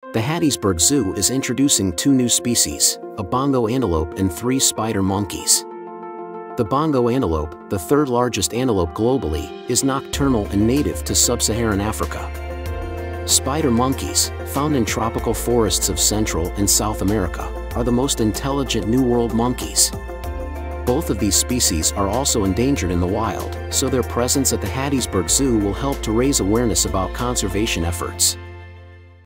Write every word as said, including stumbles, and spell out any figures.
The Hattiesburg Zoo is introducing two new species, a bongo antelope and three spider monkeys. The bongo antelope, the third largest antelope globally, is nocturnal and native to sub-Saharan Africa. Spider monkeys, found in tropical forests of Central and South America, are the most intelligent New World monkeys. Both of these species are also endangered in the wild, so their presence at the Hattiesburg Zoo will help to raise awareness about conservation efforts.